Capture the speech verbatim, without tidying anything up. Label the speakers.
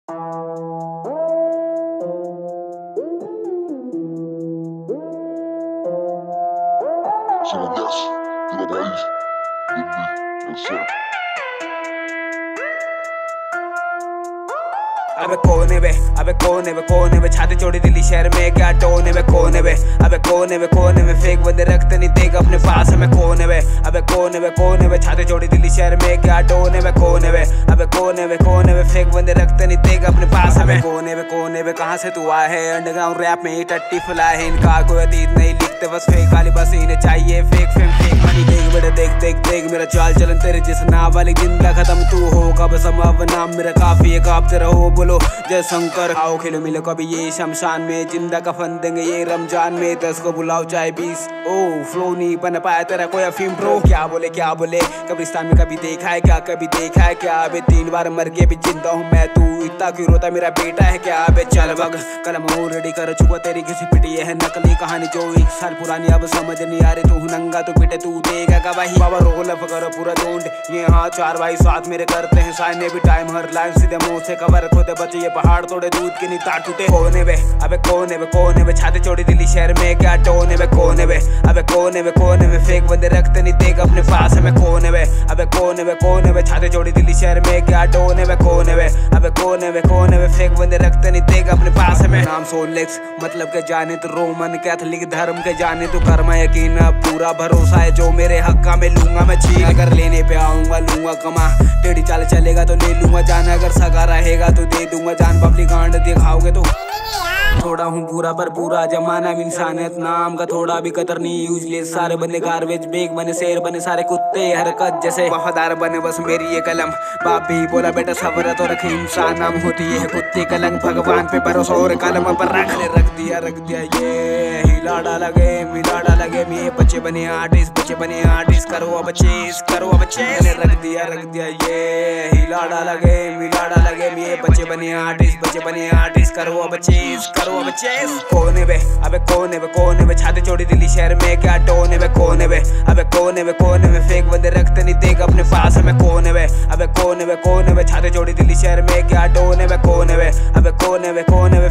Speaker 1: So yes, you know boys, dilli and Surj.
Speaker 2: अबे कौन है बे, अबे कौन है बे, कौन है बे, छाती चौड़ी दिल्ली शहर में क्या टोन है बे, कौन है बे, अबे कौन है बे, कौन है बे, फेक बंदे रखते नहीं देख अपने पास हमें, कौन है बे, अबे कौन है बे, कौन है बे, छाती चौड़ी दिल्ली शहर में क्या टोन है बे, कौन है बे, अबे कौन है बे, कौन है बे, फेक बंदे रखते नहीं देख अपने पास हमें, कौन है बे, कौन है बे, कहाँ से तू आया है, अंडरग्राउंड रैप में ही टट्टी फुला है, इनका कोई अतीत नहीं लिखते बस फेक, खाली बस इन्हें चाहिए फेक फेम फेक मनी, देख बेटा देख देख देख मेरा चाल चलन तेरे जिस नाम वाली जिंदा खत्म तू होगा बस हम अब नाम मेरा काफी है, कांपते रहो बोलो जय शंकर, आओ खेलो मिलो कभी ये शमशान में, जिंदा कफन देंगे ये रमजान में, दस को बुलाओ चाहे बीस, ओ फ्लो नहीं बन पाया तेरा कोई अफीम ब्रो, क्या बोले क्या बोले, कब्रिस्तान में कभी देखा है क्या, कभी देखा है क्या, अबे तीन बार मर गए भी जिंदा हूँ मैं, तू इतना क्यों रोता मेरा बेटा है क्या, अबे चल बग कलम ऑलरेडी कर चुका तेरी किसी पिटी है नकली कहानी जो एक साल पुरानी अब समझ नहीं आ रही, तू नंगा तो पिटे तू देगा गवाही, बाबा रोल अप करो पूरा झुंड ये हाँ चार भाई साथ मेरे करते हैं साइने भी टाइम हर लाइन सीधे मुंह से कवर खोदे बचे ये पहाड़ तोड़े दूध की नहीं तार टूटे, कौन है बे, अबे कौन है बे, कौन है बे, छाती चौड़ी दिल्ली शहर में क्या टोन है बे, कौन है बे, अबे कौन है बे, कौन है बे, फेक बंदे रखते नहीं देख अपने पास हमें, कौन है बे, अबे कौन है बे, कौन है बे, छाती चौड़ी दिल्ली शहर में क्या टोन है बे, कौन है बे, अबे कौन है बे, कौन है बे, फेक बंदे रखते नहीं देख अपने पास हमें, नाम सोलेक्स मतलब के जाने तो रोमन कैथलिक धर्म के जाने तो कर्मा यकीन पूरा भरोसा है जो मेरे हक्का में लूंगा मैं छीन अगर लेने पे आऊंगा लूंगा कमा, टेढ़ी चाल चलेगा तो ले लूंगा जान, अगर सगा रहेगा तो दे दूंगा जान, पब्लिक गांड दिखाओगे तो थोड़ा हूँ पूरा पर पूरा जमाना इंसानियत नाम का थोड़ा भी कदर नहीं, यूजलेस सारे बने गार्बेज बेग बने शेर बने सारे कुत्ते हरकत जैसे, वफादार बने बस मेरी ये कलम, बाप भी बोला बेटा सब्र तो रखे इंसान नाम होती है कुत्ते कलंग, भगवान पे भरोसा और कलम पर रख ले रख दिया रख दिया ये हिला डाला गेम हिला डाला गेम, ये बच्चे बने आर्टिस्ट बच्चे बने आर्टिस्ट करो अब चेस करो अब चेस, रख दिया रख दिया ये हिला डाला गेम हिला डाला गेम, ये बच्चे बने आर्टिस्ट बच्चे बने आर्टिस्ट करो अब चेस करो अब चेस, कौन है बे, अबे कौन है बे, कौन है बे, छाती चौड़ी दिल्ली शहर में क्या टोन है बे, कौन है बे, अबे कौन है बे, कौन है बे, फेक बंदे रखते नहीं देख अपने पास हमें, कौन है बे, अबे कौन है बे, कौन है बे, छाती चौड़ी दिल्ली शहर में क्या टोन है बे, कौन है बे, अबे कौन है बे, कौन है बे,